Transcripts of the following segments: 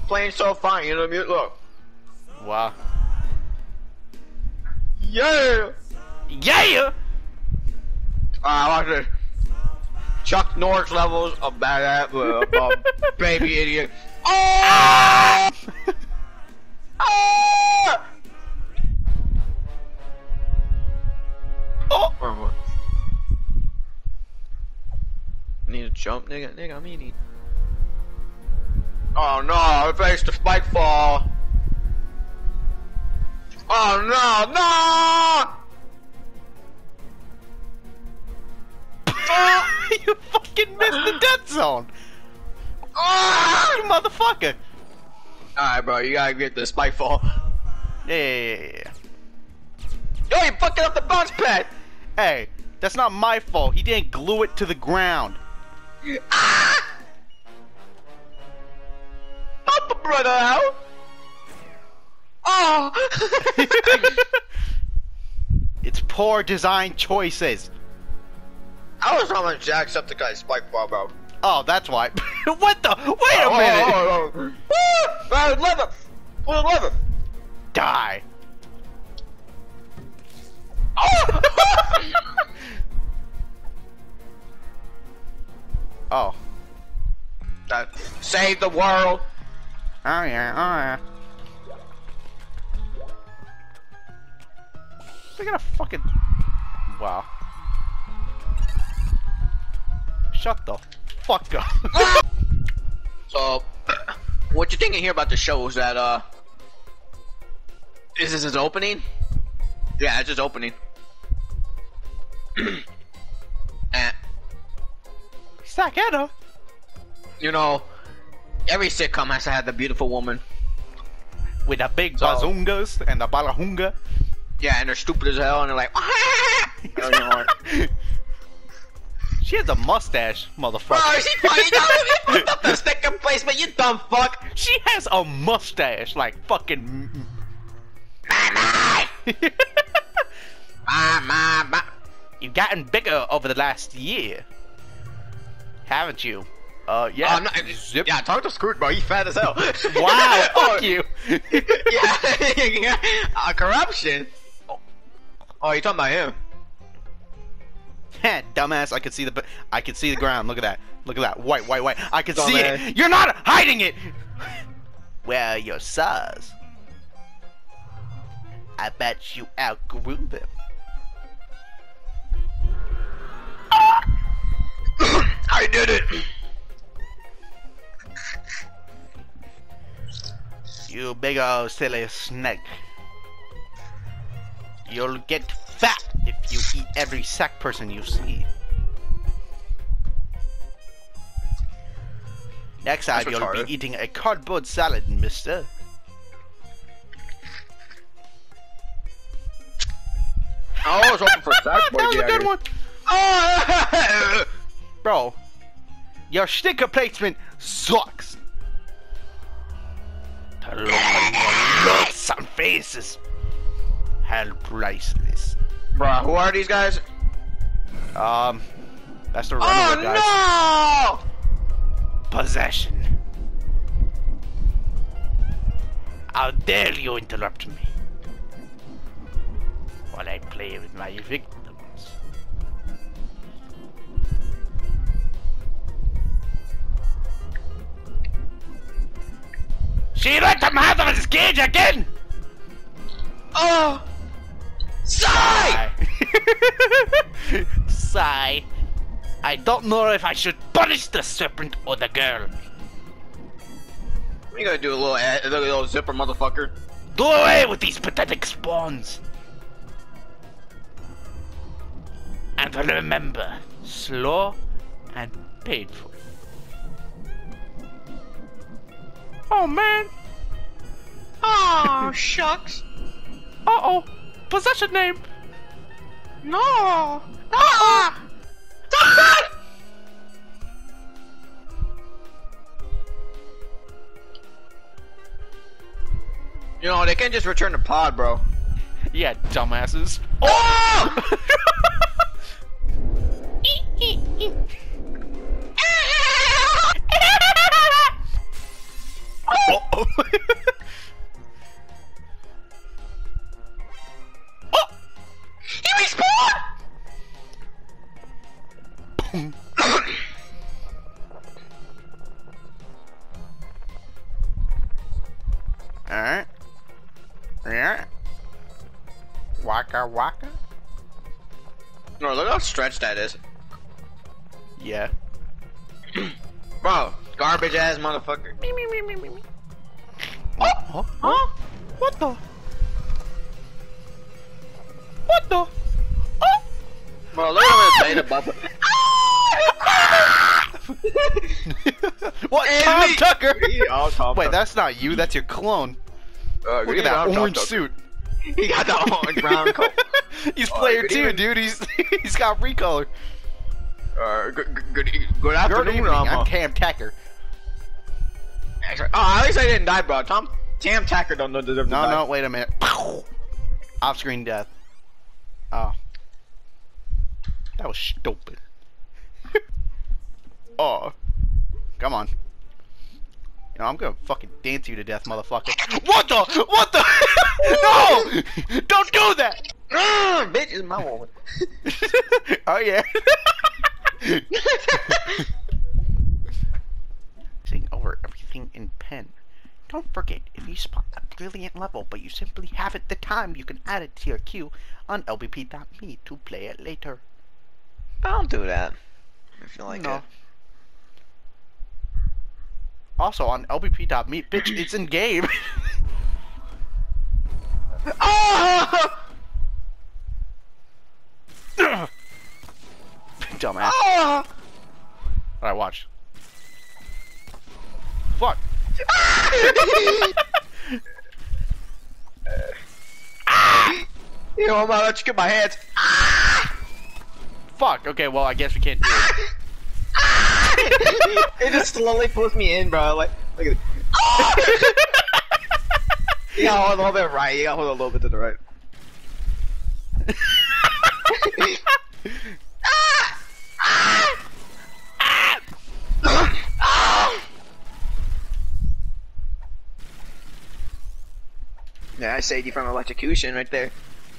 playing so fine, you know what I mean? Look. Wow. Yeah! Yeah! Watch this. Chuck Norris levels of badass, baby idiot. Oh! Oh! Oh! Need to jump, nigga. Nigga, I'm eating. Oh no, I faced the spike fall. Oh no, no! You fucking missed the death zone! You motherfucker! Alright, bro, you gotta get the spike fall. Yeah. Yo, you fucking up the bounce pad! Hey, that's not my fault. He didn't glue it to the ground. Ah! Help a brother out! Oh! It's poor design choices. I was almost jacks up the guy's spike ball, bro. Oh, that's why. What the? Wait a minute! Leather! Well, leather! Die. Oh! Oh. Save the world! Oh yeah, Look at a fucking... Wow. Shut the fuck up. So, what you thinking here about the show is that, is this his opening? Yeah, it's his opening. And, Saketa. you know, every sitcom has to have the beautiful woman. With the big bazungas and the balahunga. Yeah, and they're stupid as hell, and they're like, She has a mustache, motherfucker. bro, she fucking fucked up the sticker placement, you dumb fuck. She has a mustache, like fucking. You've gotten bigger over the last year, haven't you? Yeah. Zip. Yeah, talk to Scrooge, bro. He's fat as hell. Wow, fuck you. Yeah, corruption. Oh, you talking about him? Dumbass, I can see the ground. Look at that. Look at that. White. I can see Dumbass. it. You're not hiding it. Where are your saws? I bet you outgrew them. I did it. You big old silly snake. You'll get fat if you eat every sack person you see. Next time That's you'll retarded. be eating a cardboard salad, mister. I was hoping for sack boy. That was a good one. Oh! Bro, your sticker placement sucks. The look on your looks and faces. Hell priceless. Bro, who are these guys? That's the runaway guys. Oh Possession. How dare you interrupt me while I play with my victims? She let him out of his cage again! no! Oh! Sigh! Sigh. I don't know if I should punish the serpent or the girl. You gotta do a little zipper, motherfucker. Do away with these pathetic spawns. And remember, slow and painful. Oh man. Oh, shucks. Uh-oh. Possession name. No! Stop that! You know, they can't just return the pod, bro. Yeah, dumbasses. Oh! Oh! Oh! He respawned! Alright. Yeah. Waka waka? No, look how stretched that is. Yeah. Bro, garbage ass motherfucker. Oh! Huh? Huh? What the? What the? Oh! Bro, look at him beta buffer. What? Hey, Tom me. Tucker? Oh, Tom Wait, Tucker. that's not you. That's your clone. Look Good at that evening, I'm orange Tom suit. Tucker. He got the orange brown coat. He's player good 2, evening. dude. He's got recolor. Good Good afternoon, evening. I'm Tam Tucker. Oh, at least I didn't die, bro. Tam Tacker don't deserve to die. No, wait a minute. Off-screen death. Oh. That was stupid. Oh. Come on. You know, I'm gonna fucking dance you to death, motherfucker. What the? What the? No! Don't do that! Bitch is my woman. Oh, yeah. Seeing over everything in pen. Don't forget, if you spot a brilliant level but you simply haven't the time, you can add it to your queue on lbp.me to play it later. Don't do that. If you like No. it. Also on lbp.me, bitch, it's in game. Oh! Dumbass. Oh! Alright, watch. Fuck. You know, I'm gonna let you get my hands. Fuck. Okay, well, I guess we can't do it. It just slowly pulls me in, bro. Like, look at it. You gotta hold a little bit right. You gotta hold a little bit to the right. Yeah, I saved you from electrocution right there.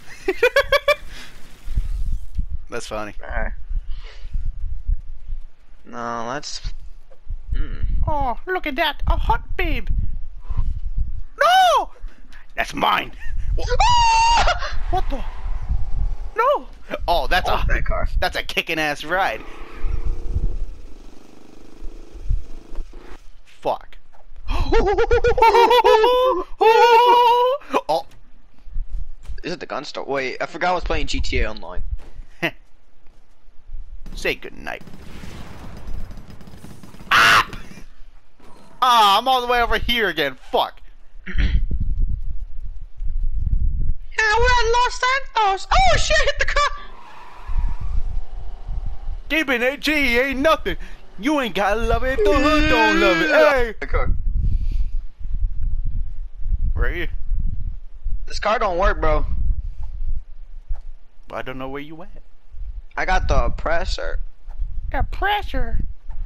That's funny. No, that's. Oh, look at that. A hot babe. No! That's mine. What the? No! Oh, that's that car. That's a kicking ass ride. Fuck. Oh. Is it the gun store? Wait, I forgot I was playing GTA Online. Say goodnight. Ah! Ah, I'm all the way over here again. Fuck. Yeah, we're at Los Santos. Oh shit! Hit the car. Keeping it G ain't nothing. You ain't gotta love it. The hood don't love it. Hey. The car. Where are you? This car don't work, bro. I don't know where you at. I got the oppressor. Got pressure.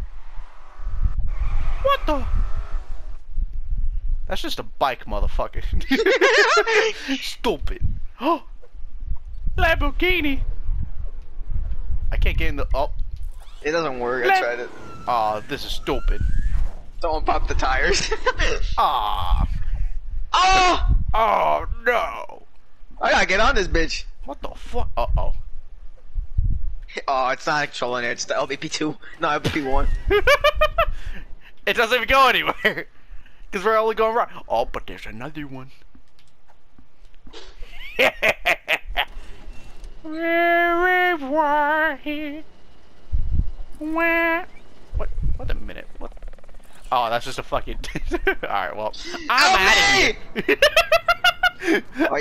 What the? That's just a bike, motherfucker. Stupid. Oh, Lamborghini. I can't get in the. Oh. It doesn't work. I tried it. Oh, this is stupid. Don't pop the tires. Ah. Oh! Oh no. I gotta get on this bitch. What the fuck? Uh oh. Oh, it's not controlling it. It's the LVP2, not LVP1. It doesn't even go anywhere. Because we're only going right. Oh, but there's another one. What a minute. What? Oh, that's just a fucking. Alright, well. I'm out of here. Oh,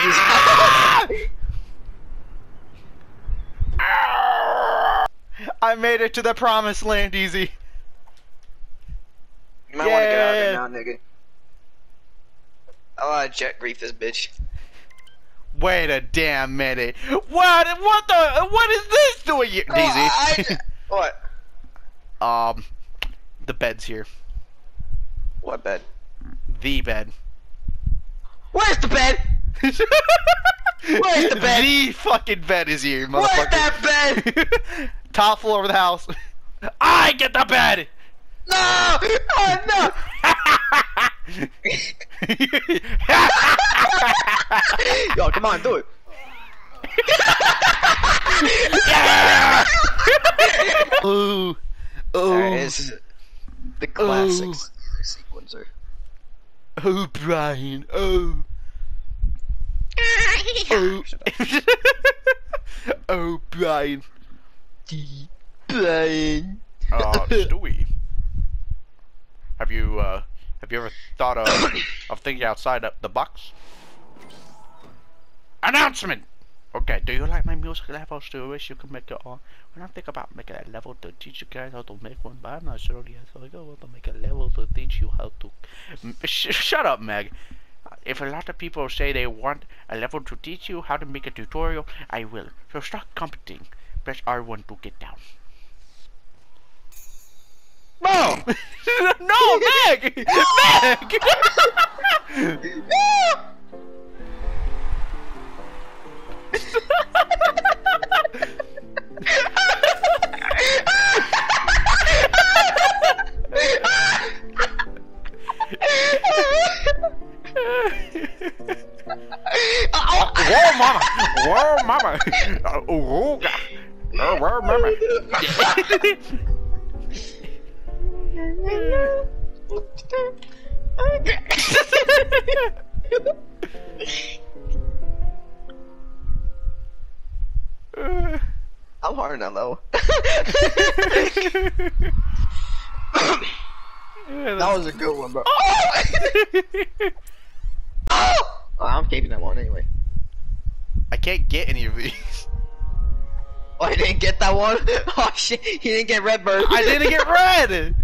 I made it to the promised land, easy. You might want to get out of there now, nigga. I wanna jet grief this bitch. Wait a damn minute. What is this doing here? Daisy. What? The bed's here. What bed? The bed. Where's the bed? Where's the bed? The fucking bed is here, motherfucker. Where's that bed? Top floor of the house. I get the bed! No! Oh no! Yo, come on, do it. Yeah! Ooh. Oh. Alright, this is the classic sequencer. Oh, Brian. Oh. Oh. Oh, Brian. Brian. Stewie. Have you ever thought of thinking outside the box? Announcement! Okay, do you like my music levels? Do you wish you could make it on? When I think about making a level to teach you guys how to make one, but I'm not sure yet, so I go want to make a level to teach you how to... Shut up, Meg. If a lot of people say they want a level to teach you how to make a tutorial, I will. So stop commenting. Press R1 to get down. No! No, Meg! Meg! Whoa, mama! Whoa, mama! Oh, God! Oh, whoa, mama! I'm hard now, though. That was a good one, bro. Oh, I'm keeping that one anyway. I can't get any of these. Oh, I didn't get that one? Oh shit, he didn't get Redbird. I didn't get red!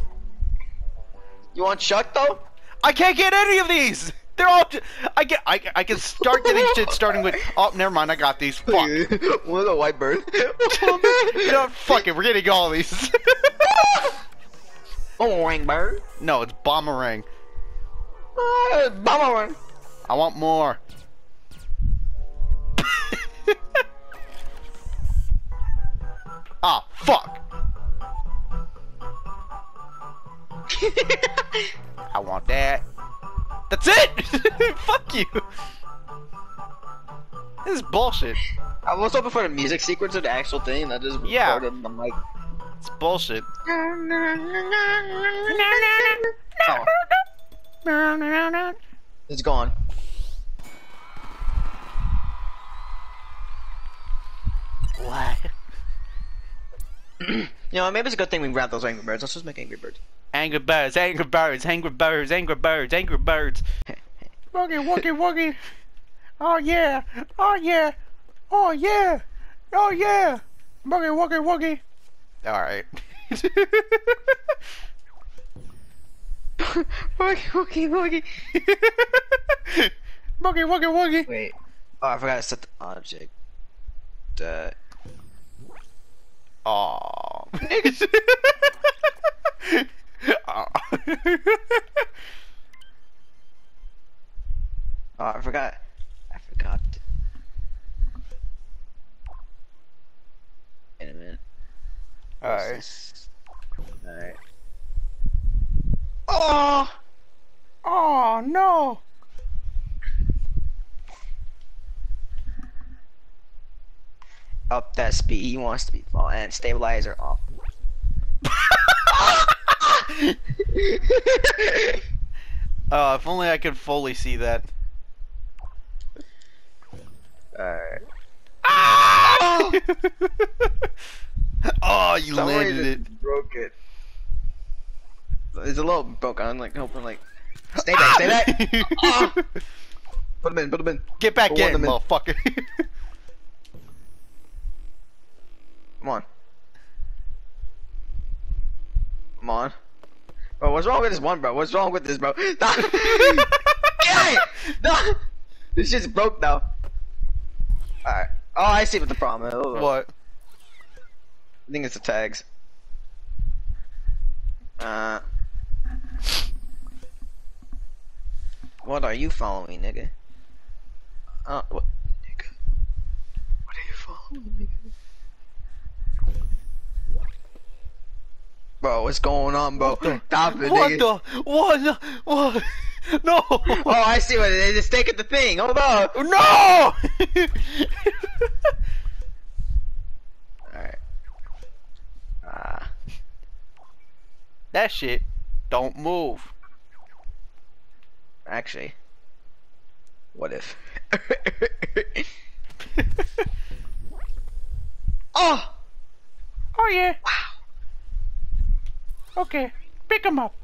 You want Chuck though? I can't get any of these! They're all I can start getting shit starting with oh never mind, I got these. Fuck. What a white bird. You know what, fuck it, we're getting all these. Boomerang bird. No, it's Bomberang. Boomerang. I want more. Ah, fuck! I want that. That's it! Fuck you! This is bullshit. I was hoping for the music sequence of the actual thing that just recorded on the mic. It's bullshit. Oh. It's gone. What? You know, maybe it's a good thing we grabbed those Angry Birds. Let's just make Angry Birds. Angry Birds, Angry Birds, Angry Birds, Angry Birds, Angry Birds. Woogie, woogie, woogie. Oh yeah, oh yeah, oh yeah, oh yeah. Woogie, woogie, woogie. Alright. Woogie, woogie, woogie. Woogie, woogie, woogie. Wait. Oh, I forgot to set the object. Aww. Oh, I forgot. In a minute. Alright. Alright. Oh! Oh no! Up that speed. He wants to be fall and stabilizer off. If only I could fully see that. Alright. Ah! Oh, you Somebody landed it. just broke it. It's a little broke. I'm like hoping like. Stay back, stay back. Oh. Put him in. Get back Put in, one motherfucker. Come on. Come on. Bro, what's wrong with this one, bro? What's wrong with this, bro? No. No. This shit's broke now. Alright. Oh, I see what the problem is. What? I think it's the tags. What are you following, nigga? What? Nigga. What are you following, nigga? Bro, what's going on, bro? Stop it, nigga. What? No! Oh, I see what it is. It's taking the thing. Hold on. No! Alright. That shit don't move. Actually. What if? Oh! Oh yeah. Wow. Okay. Pick him up.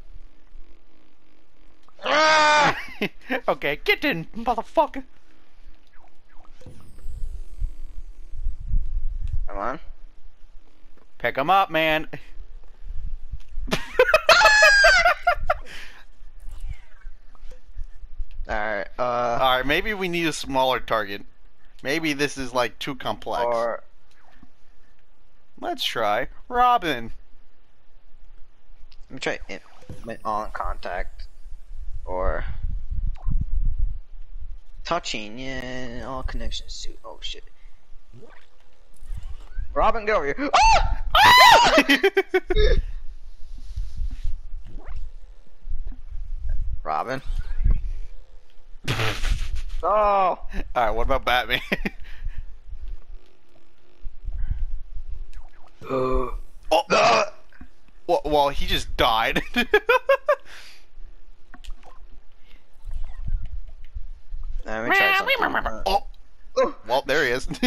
Ah! Okay, get in, motherfucker. Come on. Pick him up, man. Alright, Alright, maybe we need a smaller target. Maybe this is like too complex. or Let's try Robin. let me try on contact or touching. Yeah, all connections suit. Oh shit. Robin, get over here. Ah! Ah! Robin. Oh. Alright, what about Batman? Oh. Well, he just died. Let me try something. Oh. Well, there he is.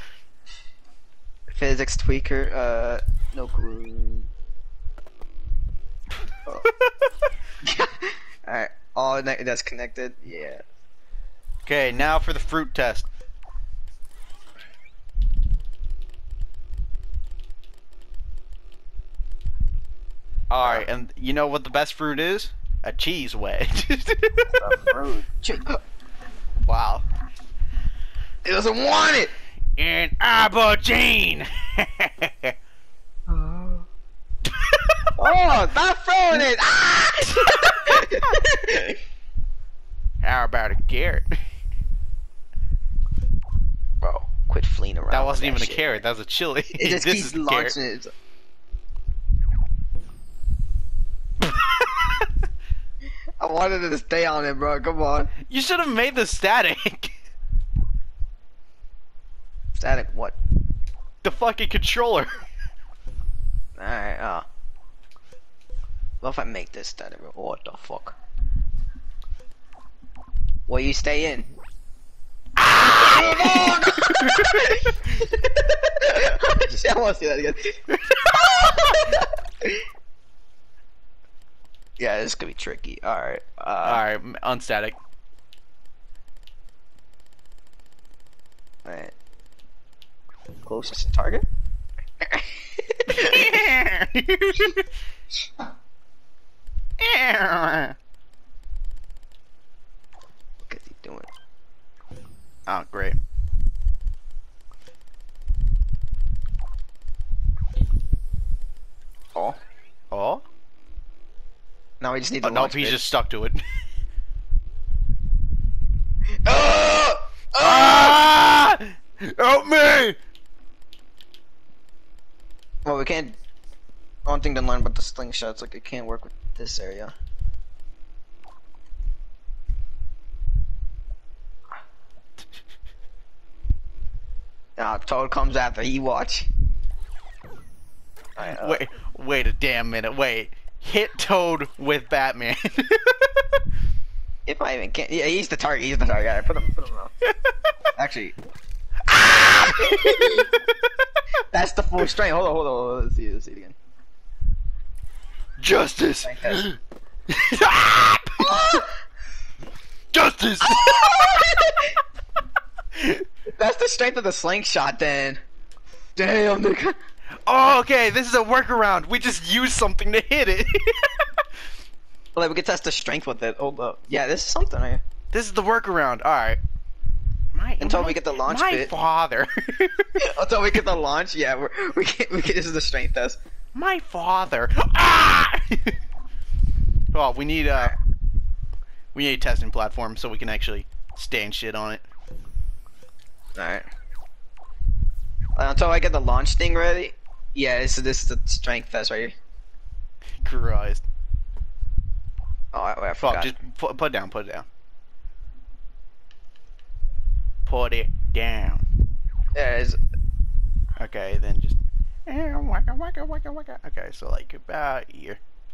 Physics tweaker. No clue. Oh. Alright, all that's connected. Yeah. Okay, now for the fruit test. Alright, and you know what the best fruit is? A cheese wedge. Wow. It doesn't want it! An aubergine! Oh, stop throwing it! Ah! How about a carrot? Bro, quit fleeing around. That wasn't with even a shit. carrot, that was a chili. It just This keeps is a carrot. launching it. I wanted it to stay on it, bro. Come on. You should have made the static. Static what? The fucking controller. Alright, what if I make this static? What the fuck? Well, you stay in. Ah! I want to see that again. Yeah, this could be tricky. Alright. Alright, unstatic. Alright. Closest to target? What is he doing? Oh, great. Oh. Oh? Now we just need to Oh, nope, launch he's it. just stuck to it. Oh! Ah! Help me! Well, we can't. One thing to learn about the slingshots, like it can't work with this area. Ah, Toad comes after. You watch. Alright, Wait a damn minute. Wait. Hit Toad with Batman. if I even can, yeah, he's the target. He's the target. Alright, put him out. Actually, that's the full strength. Hold on. Let's see it again. Justice. Like Justice. That's the strength of the slingshot, then. Damn, nigga. Oh, okay. This is a workaround. We just use something to hit it. Like we can test the strength with it. Hold up. Yeah, this is something. Right? This is the workaround. All right. Until we get the launch my bit. father. Until we get the launch, yeah, we can. This is the strength test. My father. Ah! Oh, we need We need a testing platform so we can actually stand shit on it. Alright. Until I get the launch thing ready. Yeah, so this is the strength test right here. Christ. Oh, I Fuck, forgot. just put it down, put it down. Put it down. Yeah, it's... Okay, then just... Waka, waka, waka, waka. Okay, so like about here.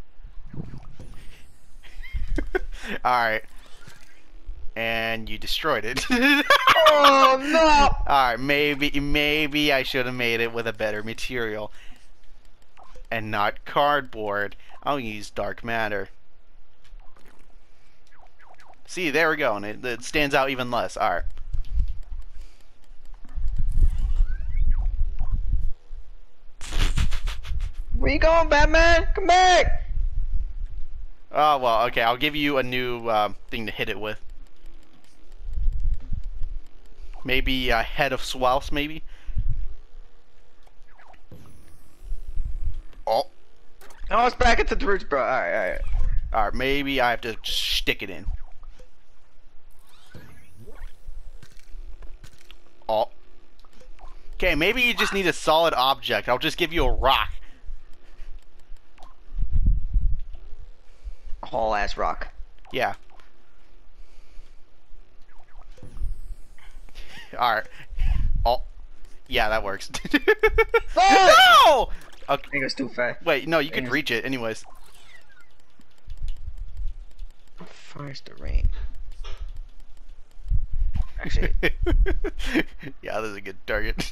Alright. And you destroyed it. Oh no! Alright, maybe I should have made it with a better material. And not cardboard. I'll use dark matter. See, there we go, and it stands out even less. Alright. Where you going, Batman? Come back! Oh, well, okay, I'll give you a new thing to hit it with. Maybe a head of swells, maybe? Oh. Oh, it's back into the roots, bro. Alright. Alright, maybe I have to just stick it in. Oh. Okay, maybe you just need a solid object. I'll just give you a rock. Whole ass rock. Yeah. Alright. Oh. Yeah, that works. No! Okay. I think it's too fast. Wait, no, you could reach it anyways. Fires the rain. Actually, Yeah, that's a good target.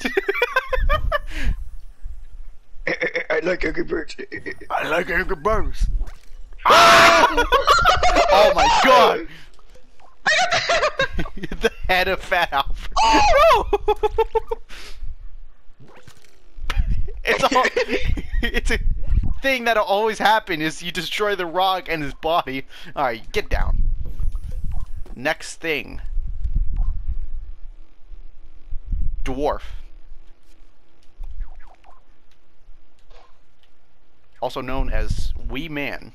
I like Angry Birds. I like Angry Birds. Oh my god! The head of Fat Alfred. Oh! It's a thing that'll always happen is you destroy the rock and his body. Alright, get down. Next thing. Dwarf. Also known as Wee Man.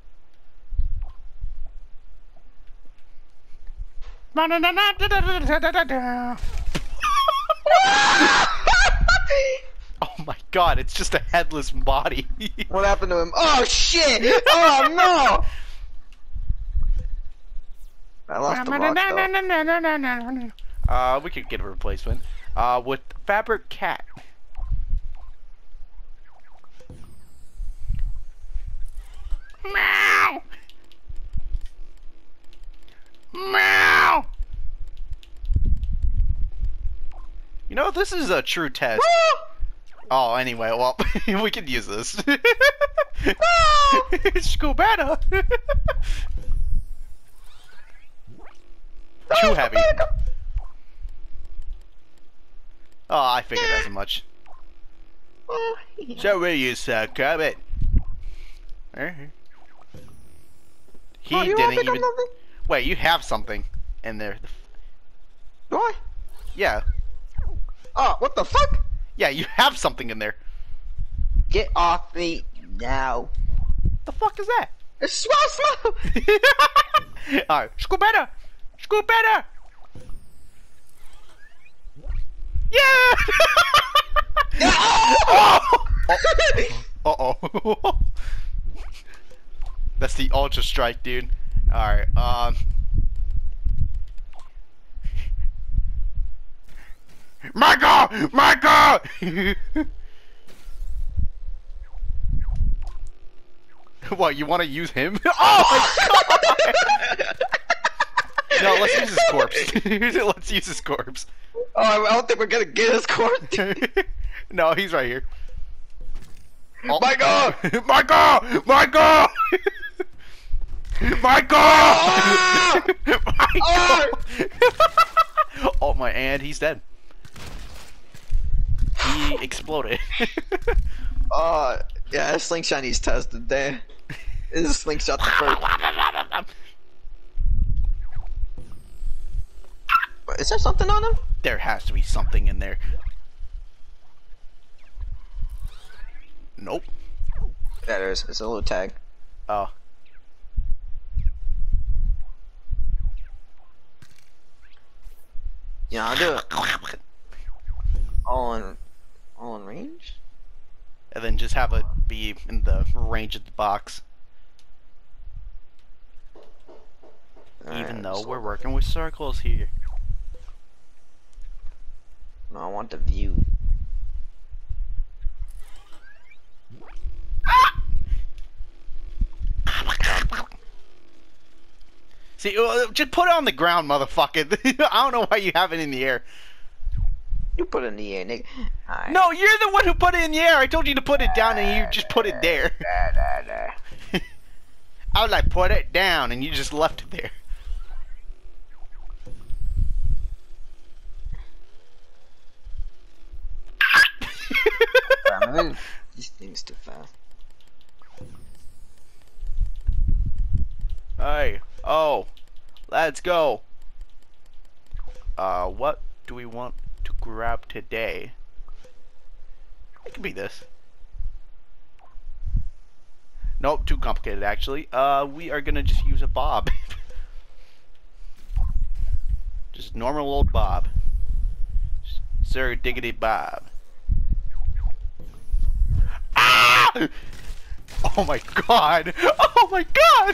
Oh my god, it's just a headless body. What happened to him? Oh shit! Oh no! I lost the rock though. We could get a replacement. With Fabric Cat. Meow! Meow! You know, this is a true test. Oh, anyway, well, we could use this. Scooby-Doo! Too heavy. Oh, I figured as much. So will you, sir, Kermit? He Oh, you didn't wanna pick up even... nothing? Wait, you have something in there. Do I? Yeah. Oh, what the fuck? Yeah, you have something in there. Get off me now. The fuck is that? It's slow. Alright, Scooby-Doo! Scooby-Doo! Yeah! Oh! Uh-oh. That's the Ultra Strike, dude. Alright, Michael! Michael! What, you want to use him? Oh my god! No, let's use his corpse. Let's use his corpse. Oh, I don't think we're gonna get his corpse. No, he's right here. Oh. Michael! Michael! Michael! Michael! Ah! Michael! Oh my, and he's dead. He exploded. Yeah, that slingshot needs tested there. This is slingshot the first. Is there something on him? There has to be something in there. Nope. Yeah, there is. It's a little tag. Oh. Yeah, I'll do it. All in range? And then just have it be in the range of the box. Even though we're working with circles here. No, I want the view. See, just put it on the ground, motherfucker. I don't know why you have it in the air. You put it in the air, nigga. Right. No, you're the one who put it in the air. I told you to put it down and you just put it there. I was like, put it down, and you just left it there. This thing's too fast. Hey, oh, let's go. What do we want to grab today? It could be this. Nope, too complicated actually. We are gonna just use a bob. Just normal old bob. Sir Diggity Bob. Ah! Oh my god! Oh my god!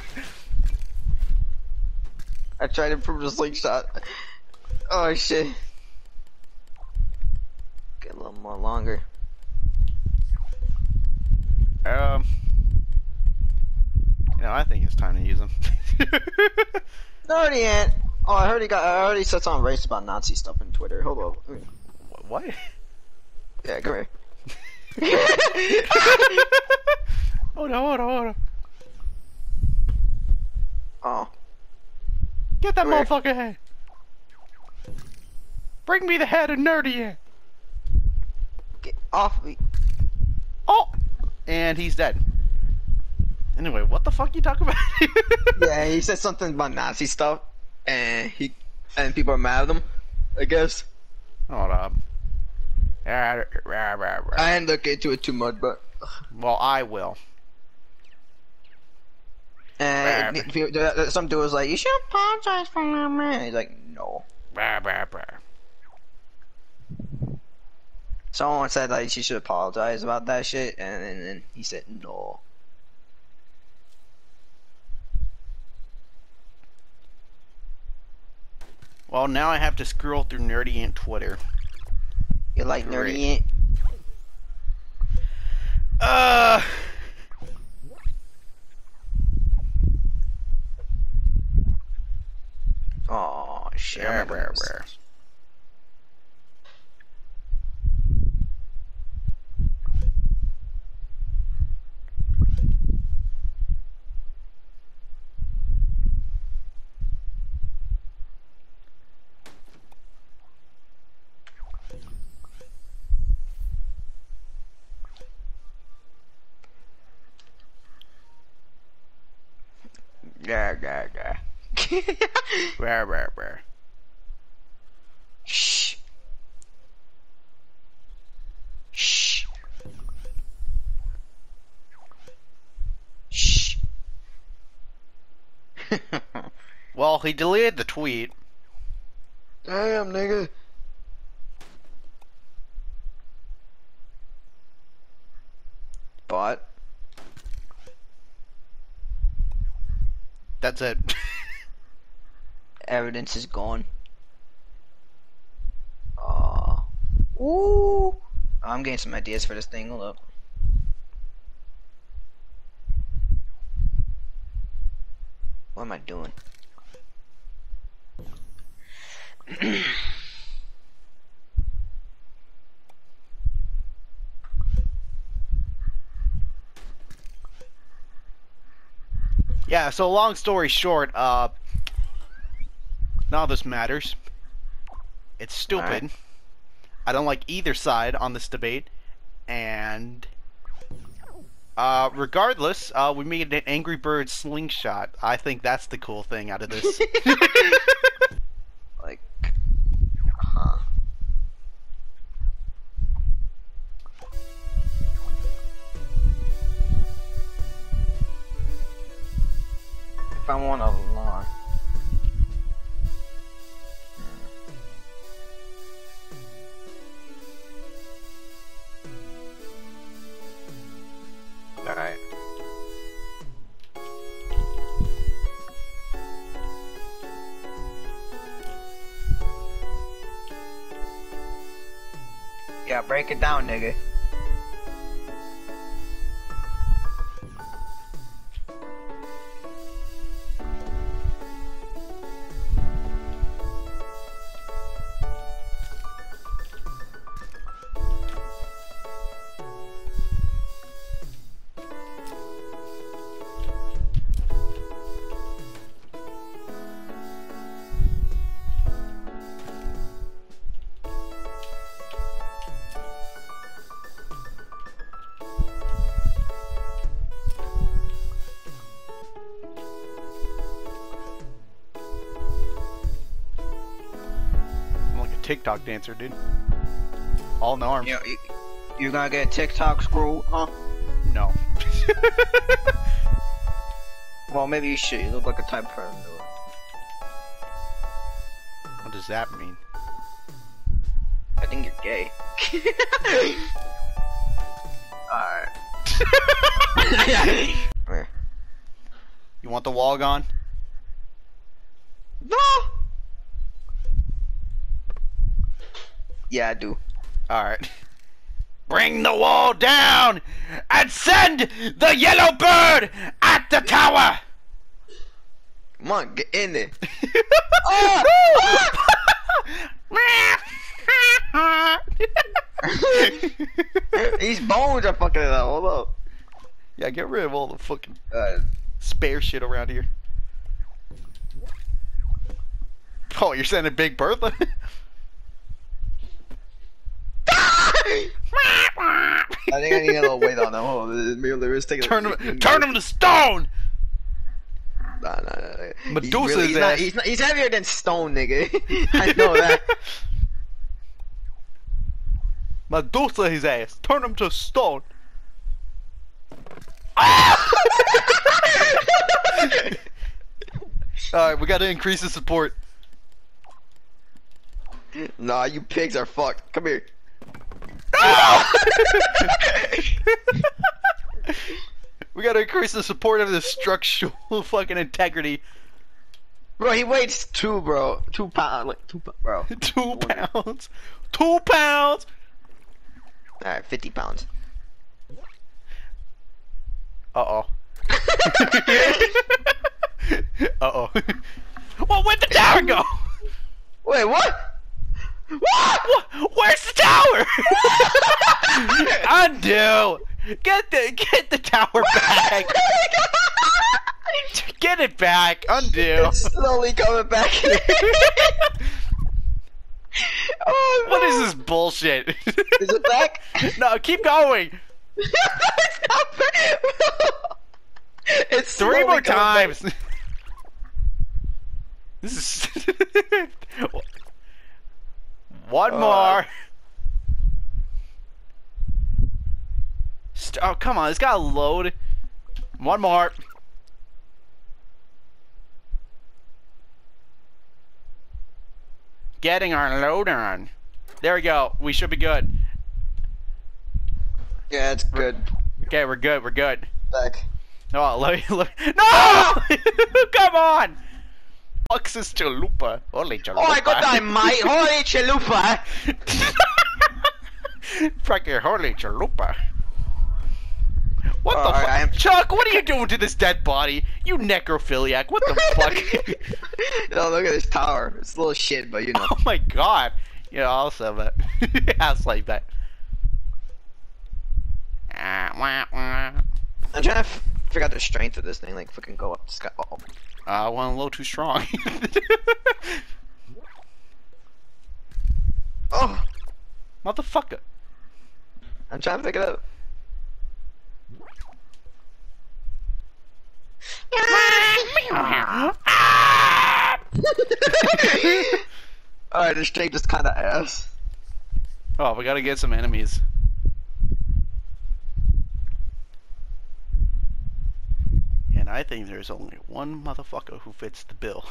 I tried to improve the slingshot. Oh shit. Get a little more longer. You know, I think it's time to use them. No, already ain't. Oh, I already said something racist about Nazi stuff on Twitter. Hold on. What? Yeah, come here. Hold on. Oh. Get that Where? motherfucker head. Bring me the head of Nerdy here. Get off me. Oh! And he's dead. Anyway, what the fuck you talking about? Yeah, he said something about Nazi stuff, and people are mad at him, I guess. Hold up. I didn't look into it too much, but. Well, I will. And some dude was like, "You should apologize for that, man." He's like, "No." Someone said like she should apologize about that shit, and then he said no. Well, now I have to scroll through Nerdy Ant Twitter. You like Great. Nerdy Ant? Oh shit! I remember this. Yeah. Where? Shh. Shh. Shh. Well, he deleted the tweet. Damn, nigga. But That's it. evidence is gone. Ooh. I'm getting some ideas for this thing. Hold up. What am I doing? Yeah, so long story short, none of this matters. It's stupid. Alright. I don't like either side on this debate, and regardless, we made an Angry Bird slingshot. I think that's the cool thing out of this. Like, huh. If I want a lawn. break it down, nigga. TikTok dancer, dude. All in the arms. You gonna get TikTok screwed, huh? No. Well, maybe you should. You look like a type of person. What does that mean? I think you're gay. Alright. You want the wall gone? No! Yeah, I do. Alright. Bring the wall down and send the yellow bird at the tower! Come on, get in there. These bones are fucking it up. Hold up. Yeah, get rid of all the fucking Uh, spare shit around here. Oh, you're sending Big Bertha? I think I need a little weight on them. Hold on. There is taking Turn him to stone! Nah. Medusa he's ass. He's heavier than stone, nigga. I know that. Medusa his ass. Turn him to stone. Alright, we gotta increase the support. Nah, you pigs are fucked. Come here. We gotta increase the support of the structural fucking integrity. Bro, he weighs 2 pounds, like 2 pounds, bro. 2 pounds. 2 pounds. Alright, 50 pounds. Uh-oh. Uh-oh. Well, where'd the tower go? Wait, what? What? Where's the tower? Undo. Get the tower back. Get it back. Undo. It's slowly coming back. Oh, What is this bullshit? Is it back? No, keep going. It's not back. It's 3 slowly more coming back. times. This is one more. Oh, come on, it's gotta load. One more. Getting our load on. There we go. We should be good. Yeah, it's good. Okay, we're good. We're good. Back. Oh, let me. No! Come on! Fuck's this chalupa? Holy chalupa. Oh, I got that, mate. Holy chalupa. Fucking holy chalupa. What the Alright, fuck? Chuck, what are you doing to this dead body? You necrophiliac. What the fuck? No, look at this tower. It's a little shit, but you know. Oh my god. Yeah, I'll sell that. I'll slave that. I'm trying to figure out the strength of this thing. Like, fucking go up the sky. Oh. Well, I'm a little too strong. Oh. Motherfucker. I'm trying to pick it up. Alright, the strength is kinda ass. Oh, we gotta get some enemies. And I think there's only one motherfucker who fits the bill.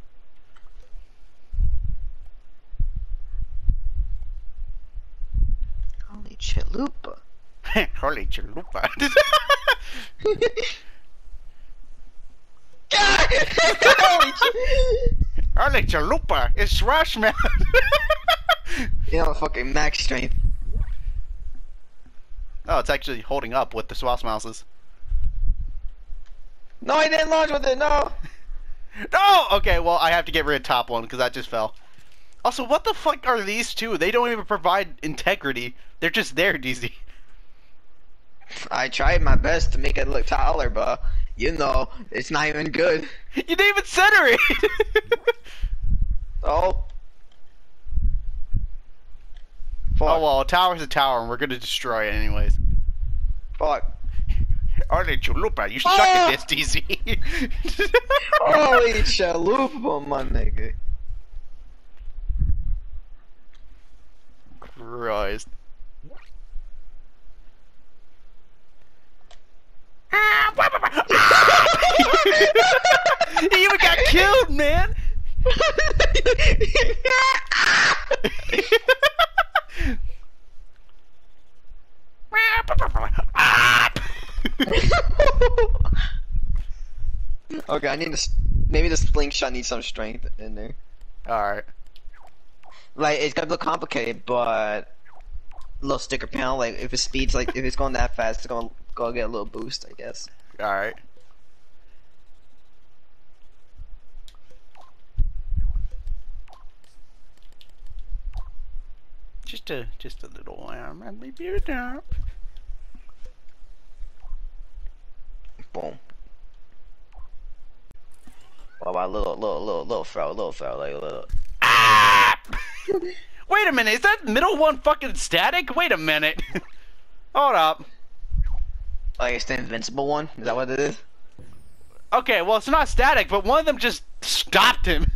Holy chalupa. Holy chalupa. Holy chalupa, it's Rush, man. You know, fucking max strength. Oh, it's actually holding up with the Swass mouses. No, I didn't launch with it. No. No! Okay, well, I have to get rid of top one because that just fell. Also, what the fuck are these two? They don't even provide integrity. They're just there, DZ. I tried my best to make it look taller, but you know, it's not even good. You didn't even center it! Oh. Fuck. Oh well, a tower's a tower and we're gonna destroy it anyways. Fuck. Holy chalupa, you suck at this, DZ. Holy chalupa, my nigga. Christ. He even got killed, man. Okay, I need to. Maybe the slingshot needs some strength in there. Alright. Like, it's gonna look complicated, but little sticker panel. Like, if it speeds, like if it's going that fast, it's gonna go get a little boost, I guess. Alright. Just a little maybe a dump. Boom. Well, about little throw, like a little. Ah! Wait a minute, is that middle one fucking static? Wait a minute. Hold up. Like it's the invincible one. Is that what it is? Okay, well it's not static, but one of them just stopped him.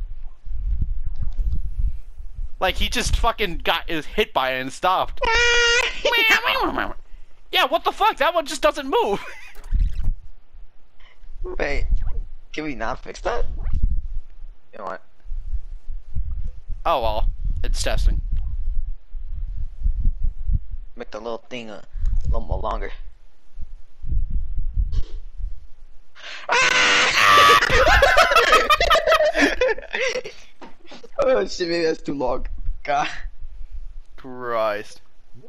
Like he just fucking got hit by it and stopped. Yeah, what the fuck? That one just doesn't move. Wait, can we not fix that? You know what? Oh well, it's testing. Make the little thing a little more longer. Oh shit, maybe that's too long. God. Christ.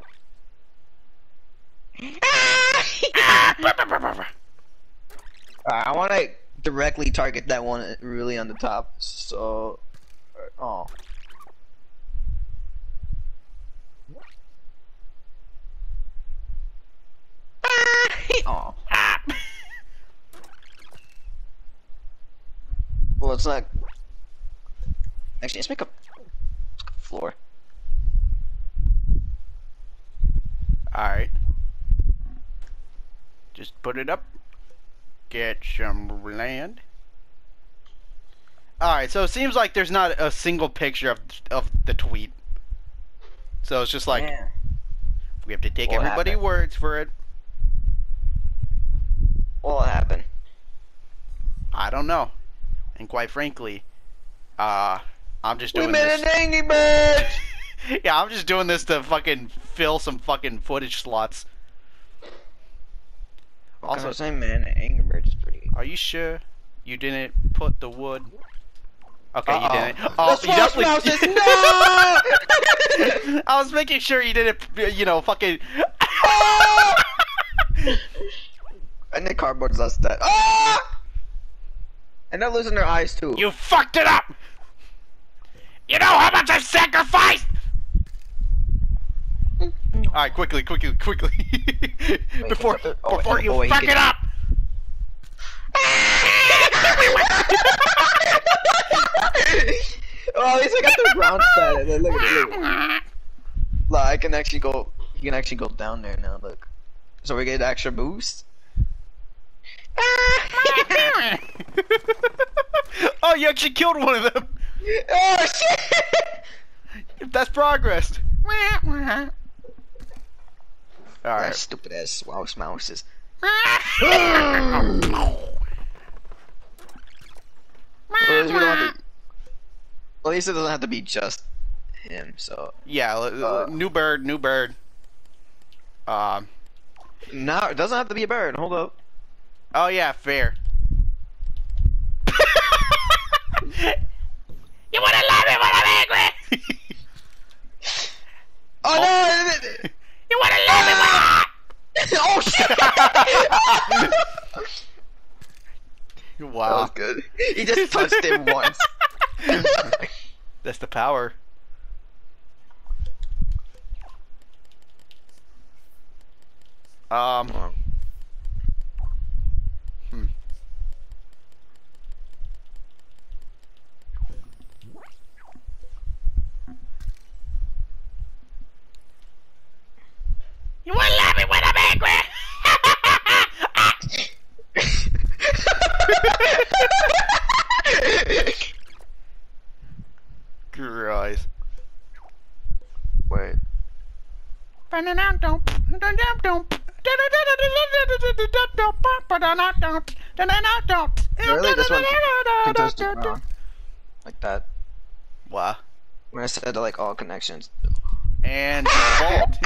I want to directly target that one really on the top. So, oh. Oh. Well, it's not. Actually, let's make a floor. Alright. Just put it up. Get some land. Alright, so it seems like there's not a single picture of the tweet. So it's just like, Man. we have to take What everybody's happened? words for it. What happened? I don't know. And quite frankly, I'm just We doing made this. an Angry Bird! Yeah, I'm just doing this to fucking fill some fucking footage slots. Also, same man, Angry Bird is pretty. Are you sure you didn't put the wood? Okay, you Uh-oh. didn't. Oh, The you definitely. Mouses, no! I was making sure you didn't, you know, fucking. And the cardboard's less dead. Ah! And they're losing their eyes too. You fucked it up! You know how much I've sacrificed! Alright, quickly. before you wait, fuck he it can- up! Oh, at least I got the ground stat. Look at it. Look, I can actually go. You can actually go down there now. Look. So we get extra boost. Oh, you actually killed one of them! Oh shit! That's progress. That Alright. stupid ass mouses. Well, we don't have to- well, at least it doesn't have to be just him. So Yeah, new bird. no, it doesn't have to be a bird. Hold up. Oh yeah, fair. You wanna love me when I'm angry? Oh no! You wanna love me when good. He just touched it once. That's the power. You wanna laugh me when I'm angry? Christ. Wait. Really? This one can touch the ground. Like that. Wow. When I said like all connections. And fault.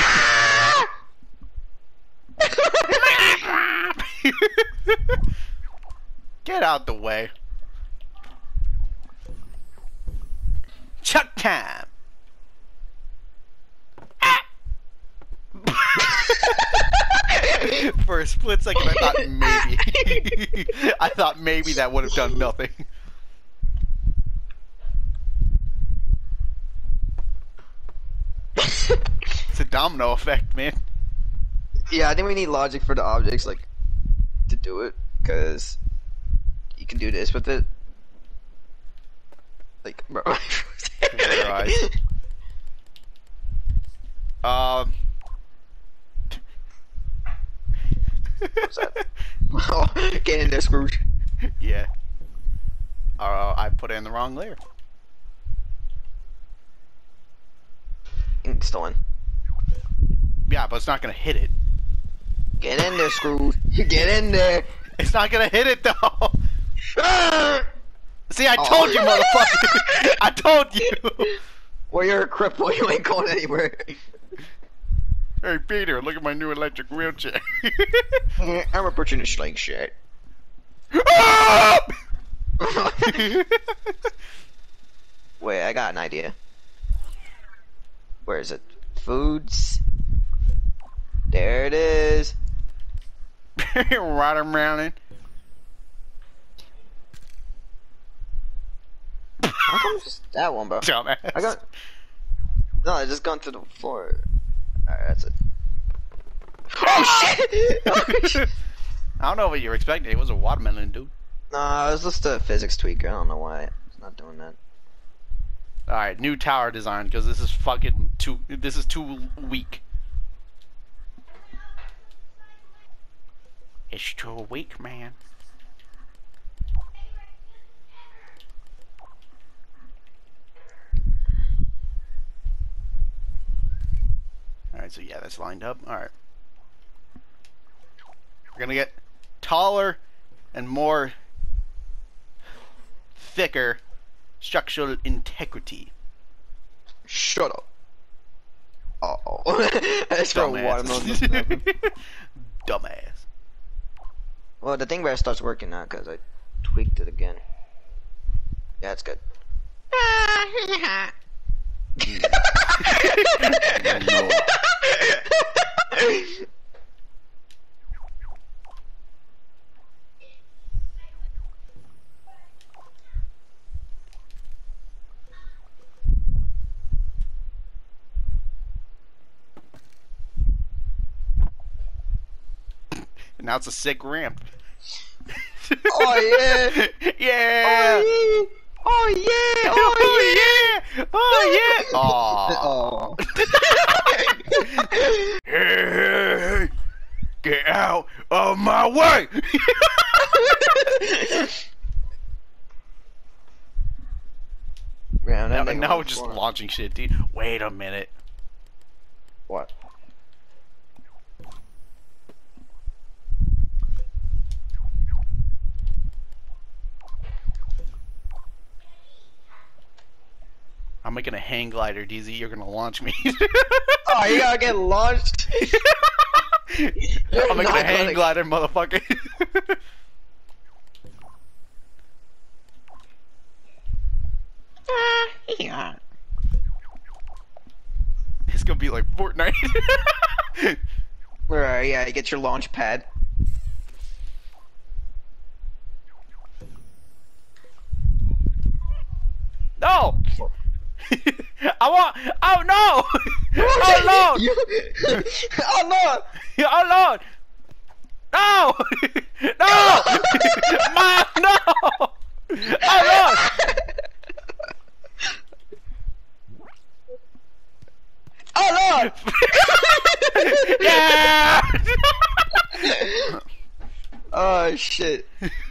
Get out the way. Chuck time. For a split second, I thought maybe that would have done nothing. It's a domino effect, man. Yeah, I think we need logic for the objects, like, to do it, because you can do this with it. Like, bro. Right. What's that? Oh, get in there, Scrooge. Yeah. I put it in the wrong layer. It's still in. Yeah, but it's not gonna hit it. Get in there, Scrooge. Get in there. It's not gonna hit it though. See, I told you, motherfucker. I told you. Well, you're a cripple. You ain't going anywhere. Hey, Peter, look at my new electric wheelchair. I'm gonna put you in a slingshot. Wait, I got an idea. Where is it? Foods. There it is. Right around it. How come it's just that one, bro? Dumbass. I got. No, I just gone to the floor. Alright, that's it. Oh shit! I don't know what you were expecting. It was a watermelon, dude. No, it was just a physics tweaker. I don't know why it's not doing that. Alright, new tower design, because this is fucking too. This is too weak. It's too weak, man. Alright, so yeah, that's lined up. Alright. We're gonna get taller and more thicker structural integrity. Shut up. Uh-oh. That's for a watermelon. Dumbass. Well, the thing where it starts working now, because I tweaked it again. Yeah, it's good. Now it's a sick ramp. Oh yeah! Yeah! Oh yeah! Oh yeah! Hey! Get out of my way! Yeah, now we're just launching shit, dude. Wait a minute. What? I'm making a hang glider, DZ. You're gonna launch me. Oh, you gotta get launched. I'm making a hang glider, motherfucker. Yeah. It's gonna be like Fortnite. Right, yeah, you get your launch pad. I want. Oh no! Oh Lord! Oh Lord! Oh Lord! No! No! Man, no! Oh Lord! Oh Lord! Yeah! Oh shit!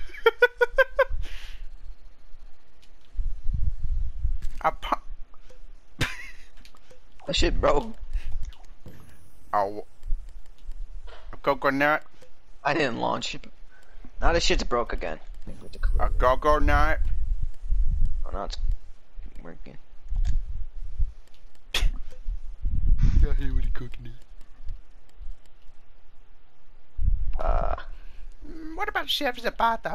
That shit broke. Oh, a coconut, I didn't launch it. Now this shit's broke again. a coconut. Oh, now it's working. Yeah, here with the coconut. What about Chef Zapata?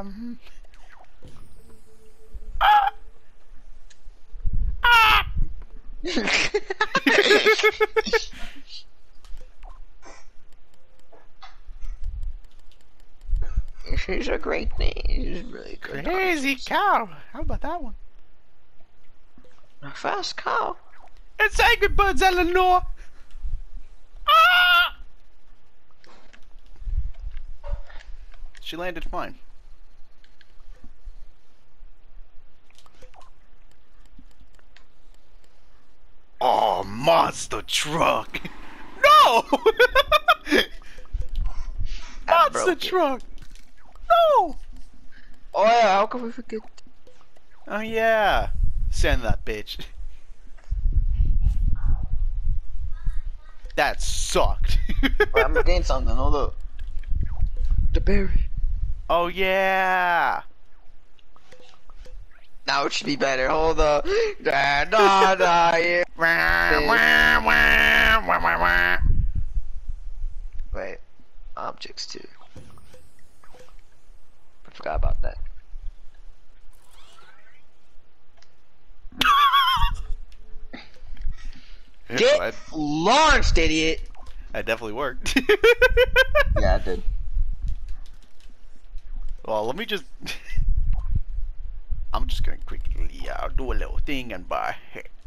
Ah! Ah! She's a great thing. She's really good. Crazy cow. How about that one? A fast cow. It's Angry Birds, Eleanor. Ah! She landed fine. Oh, monster truck! No! Monster broke it. truck! No! Oh yeah, how can we forget? Oh yeah. Send that bitch. That sucked. Wait, I'm gonna gain something. Hold up. The berry. Oh yeah. Now it should be better. Hold up. Da, da, da, yeah. Wait. Objects too. I forgot about that. Get launched, idiot! That definitely worked. Yeah, I did. Well, let me just... I'm just gonna quickly do a little thing and buy.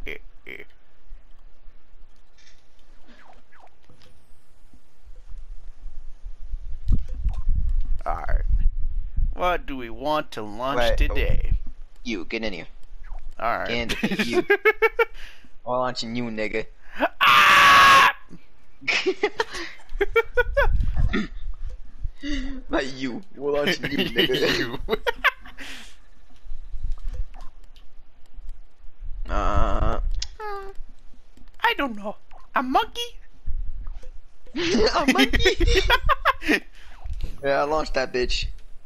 Alright. What do we want to launch Wait, today? You, get in here. Alright. And you. We're launching you, nigga. Ah! Not you. We're launching you, nigga. You. I don't know. A monkey? A monkey? Yeah, I launched that bitch.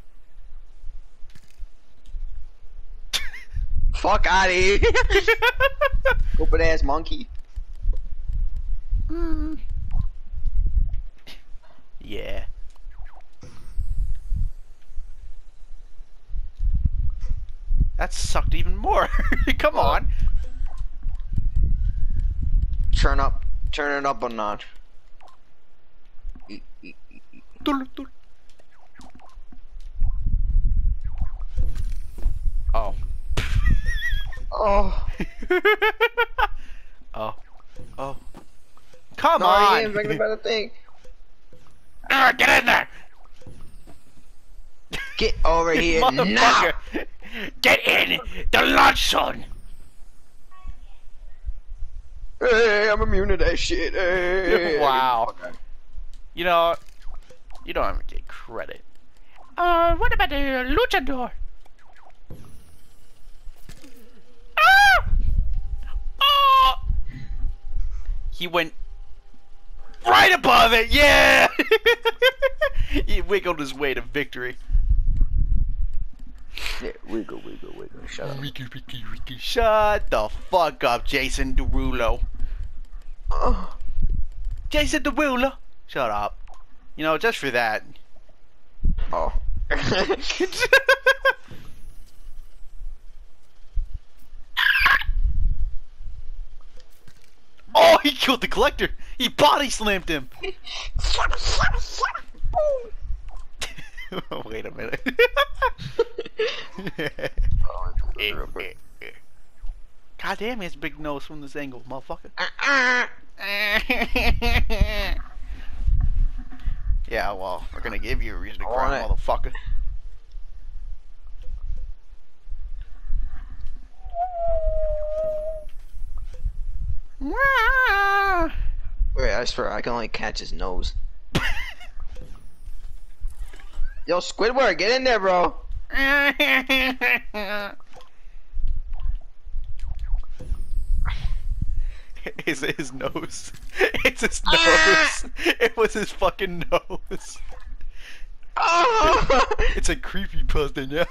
Fuck out of here. Stupid ass monkey. Yeah. That sucked even more. Come on. Turn it up a notch. Oh. Oh. Oh. Oh. Come No, on. you ain't making a better thing. Get in there. Get over here now. Motherfucker. Get in the launch zone. Hey, I'm immune to that shit. Hey. Wow. You know, you don't even get credit. What about the luchador? Ah! Oh! He went right above it, yeah! He wiggled his way to victory. Yeah, wiggle. Shut up. Wiggle. Shut the fuck up, Jason Derulo. Oh. Jason Derulo. Shut up. You know, just for that. Oh. Oh, he killed the collector. He body slammed him. Wait a minute. God God damn, he has a big nose from this angle, motherfucker. Yeah, well, we're gonna give you a reason to cry, motherfucker. Wait, I swear I can only catch his nose. Yo, Squidward, get in there, bro. Is it his nose? It's his nose. It was his fucking nose. It's a creepy puzzle now.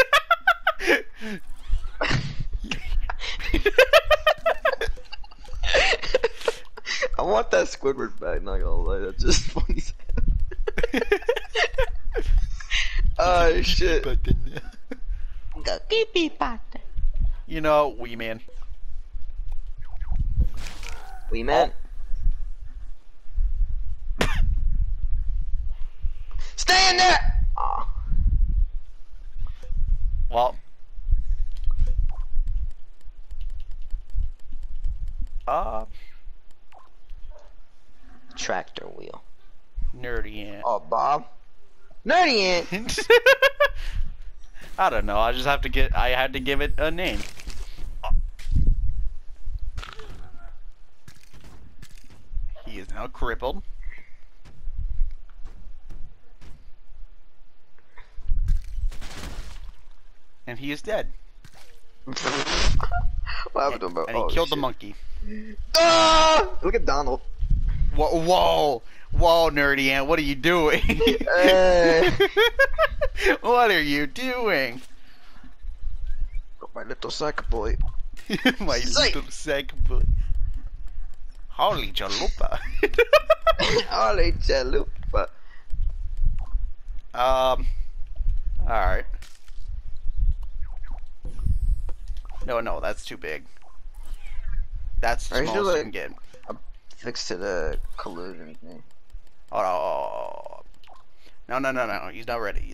I want that Squidward back, not gonna lie, that's just funny as hell. Oh shit. You know, Wee Man. Wee Man? Oh. Stay in there! Oh. Well. Tractor wheel. Nerdy ant. Oh, Bob. Nerdy ant! I don't know, I had to give it a name. He is now crippled. And he is dead. What happened to him, bro? And he killed the monkey. Ah! Look at Donald. Whoa, nerdy ant, what are you doing? What are you doing? My little sack boy. My little sack boy. Holy chalupa. Holy chalupa. Alright. No, that's too big. That's the smallest you can get. Fix to the collision thing. Oh, no. He's not ready.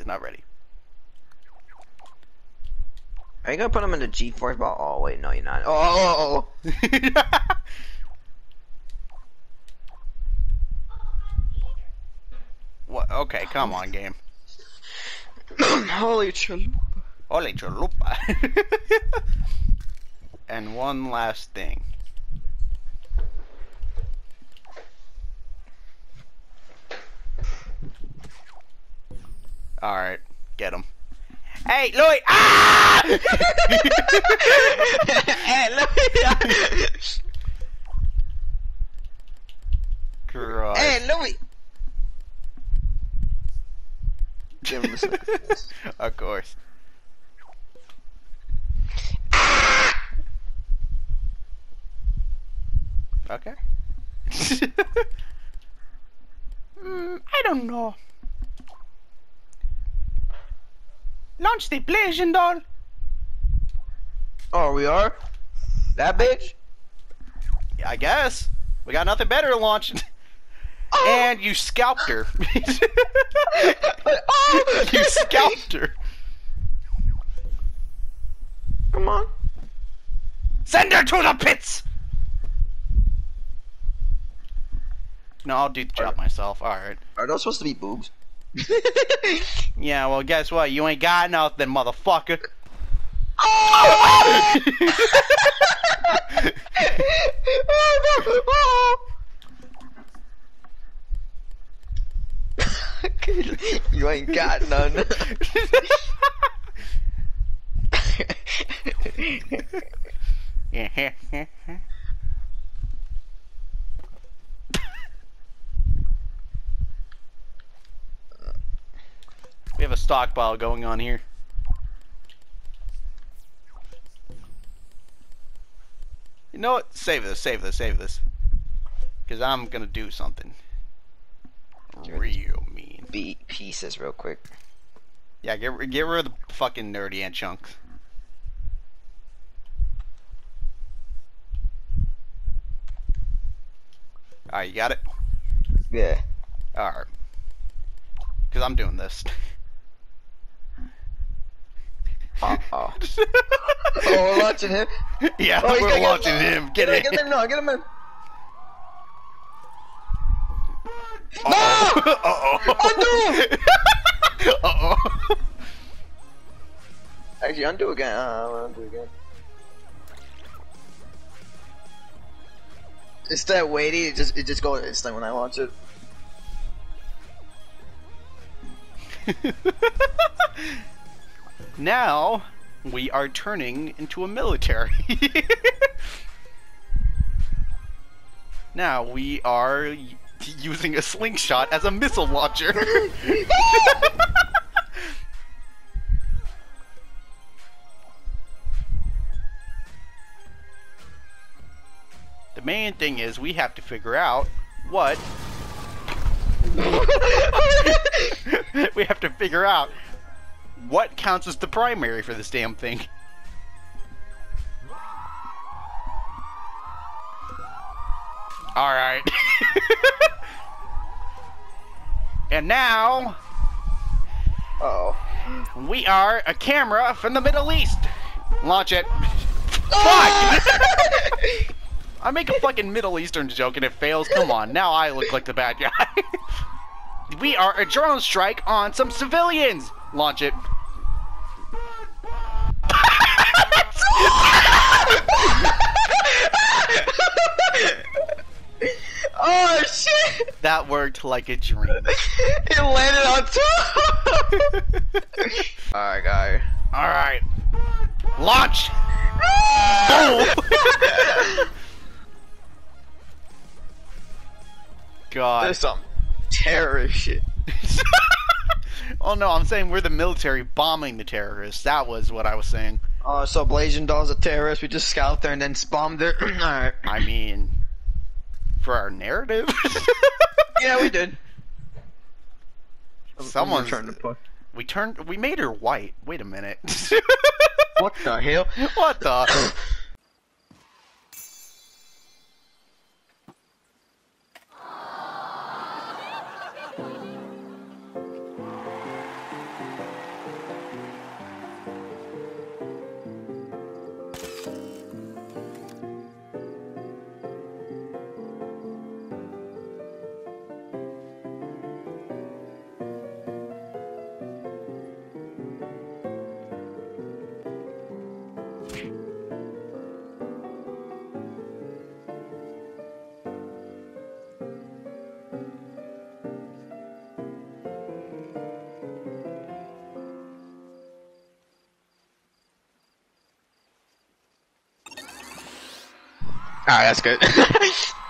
Are you gonna put him in the G-force ball? Oh, wait, no, you're not. Oh! What? Okay, come on, game. Holy chalupa. Holy chalupa. And one last thing. Alright, get him. Hey, Louis! Ah! Hey, Louis! Christ. Hey, Louis! Give him a second. Of course. Okay. I don't know. Launch the Blazing Doll. Oh, we are? That bitch? Yeah, I guess. We got nothing better to launch. Oh. And you scalped her. You scalped her. Come on. Send her to the pits! No, I'll do the job myself. Alright. Are those supposed to be boobs? Yeah, well, guess what? You ain't got nothing, motherfucker. Oh! You ain't got none. We have a stockpile going on here. You know what? Save this. Because I'm gonna do something real mean. Beat pieces real quick. Yeah, get rid of the fucking nerdy ant chunks. Alright, you got it? Yeah. Alright. Because I'm doing this. Uh-oh. we're watching him. Yeah, Oh, he's we're gonna watching him. Get in. Get him now. Get him in. Uh-oh. No! Uh-oh. Uh-oh. Actually, undo again. Undo again. It's that weighty. It just goes instant when I launch it. Now we are turning into a military. Now we are using a slingshot as a missile launcher. The main thing is we have to figure out what we have to figure out what counts as the primary for this damn thing. Alright. And now Uh-oh. we are a camera from the Middle East. Launch it. Fuck! I make a fucking Middle Eastern joke and it fails. Come on, now I look like the bad guy. We are a drone strike on some civilians. Launch it. Oh shit! That worked like a dream. It landed on top. Alright, guy. Alright. Launch! Boom! God. There's some terrorist shit. Oh no, I'm saying we're the military bombing the terrorists. That was what I was saying. Oh, so Blazing Doll's a terrorist. We just scout there and then bombed it. Alright. I mean, for our narrative? Yeah, we did. Someone's trying to push. we made her white. Wait a minute. What the hell? What the? Alright, that's good.